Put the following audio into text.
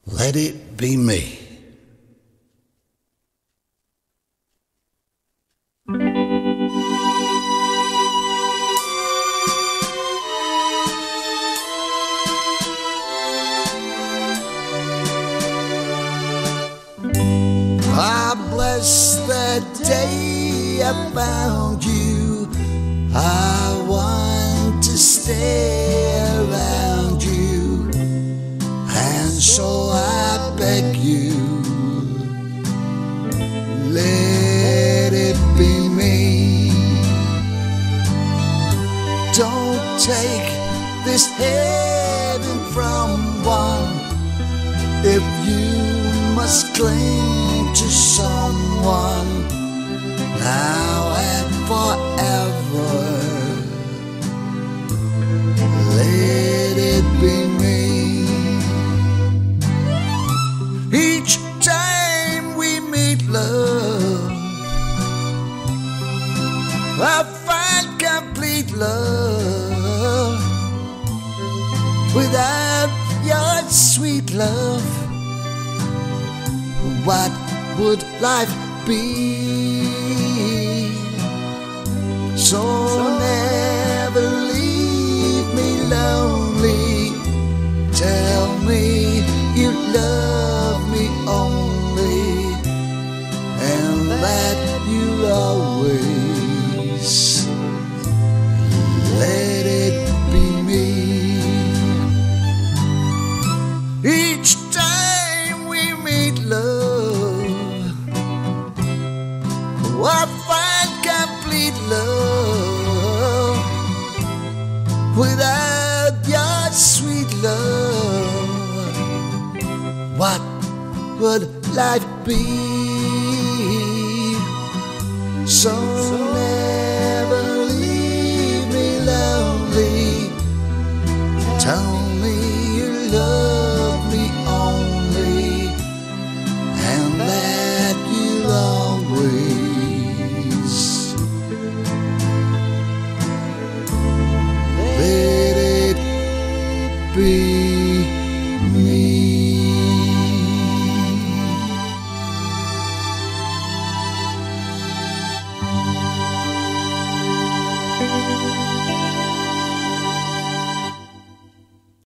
Let it be me. I bless the day I found you. I want to stay around you, and so I beg you, let it be me. Don't take this heaven from one if you must cling to someone now and forever. Let it be me. Each time we meet, love, I find complete love. Without your sweet love, what would life be? So never leave me lonely. Tell me you love me only, and that you always let it be me. Each time we meet, love, I find complete love. Without your sweet love, what would life be? So